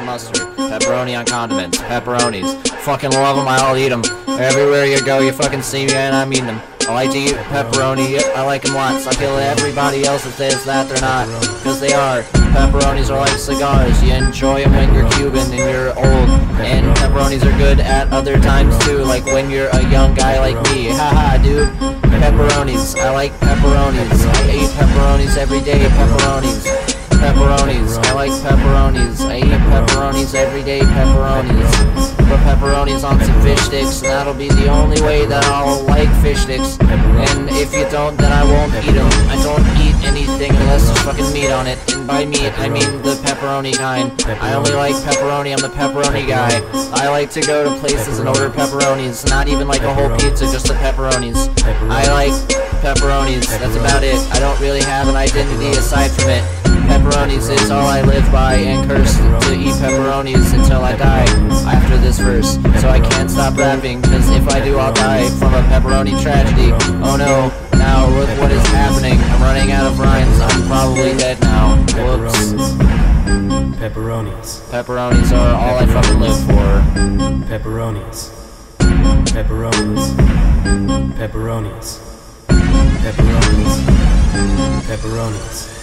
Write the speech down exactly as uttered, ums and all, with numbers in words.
mustard, pepperoni on condiments, pepperonis. Fucking love them, I'll eat them. Everywhere you go, you fucking see me and I'm eating them. I like to eat pepperoni, I like them lots. I feel that everybody else that says that they're not, because they are. Pepperonis are like cigars, you enjoy them when you're Cuban and you're old. And pepperonis are good at other times too, like when you're a young guy like me. Haha, dude. Pepperonis, I like pepperonis. I eat pepperonis every day, pepperonis. Pepperonis, I like pepperonis. I eat pepperonis every day, pepperonis. Put pepperonis on some fish sticks, and that'll be the only way that I'll like fish sticks. And if you don't, then I won't eat them. I don't eat anything unless there's fucking meat on it. And by meat, I mean the pepperoni kind. I only like pepperoni, I'm the pepperoni guy. I like to go to places and order pepperonis, not even like a whole pizza, just the pepperonis. I like pepperonis, that's about it. I don't really have an identity aside from it. Pepperonis is all I live by, and cursed to eat pepperonis until I die after this verse. So I can't stop rapping, cause if I do I'll die from a pepperoni tragedy. Oh no, now look what is happening. I'm running out of rhymes, I'm probably dead now. Whoops. Pepperonis. Pepperonis are all I fucking live for. Pepperonis. Pepperonis. Pepperonis. Pepperonis. Pepperonis.